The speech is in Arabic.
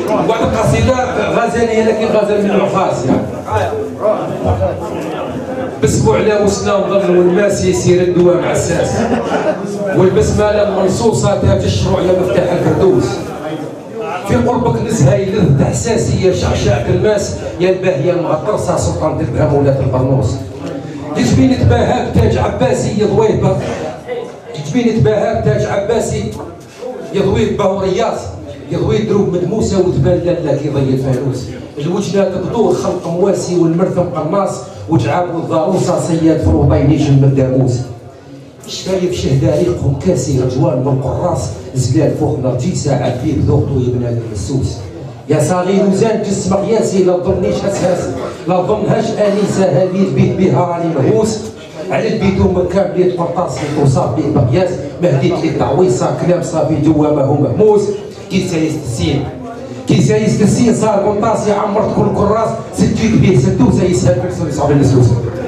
واحد القصيده غزاليه لكن غزال من العفاس يعني. بسمو على وسنا نظل والماس يسير الدواء مع الساس، والبسمله المنصوصه تاج الشروع على مفتاح الفردوس. في قربك نزهه يلذ احساسيه شعشعه الماس، يا الباهيه المغطرسه سلطان دربها مولاة البرنوس. يجبيني تباهى بتاج عباسي يضويه يجبيني تباهى بتاج عباسي يضويه بهوريات، يضوي دروب مدموسه وتبان لالا كيضي الفانوس. الوجنات بدور خلق مواسي والمرثم قناص، وجعاب والضاروسه صياد فروضي نجم من الداموس. شفايف شهداء ريقهم كاسي رجوان بالقراص، زلال فوق نرجيسه عبيد ذوقته يبنى المسوس. يا صغير وزان جس مقياسي لا تظنيش اساس، لا تظنهاش انسه هذه البيت بها راني مهووس. على البيت مكان بيت قرطاس وصاب به مقياس، مهديت لي تعويصه كلام صافي جوا ما هو مهموس. كي سايس السين صار قنطاس يعمر كل كراس، سجيت به سدوسه يسهل فيك صعب النسوس.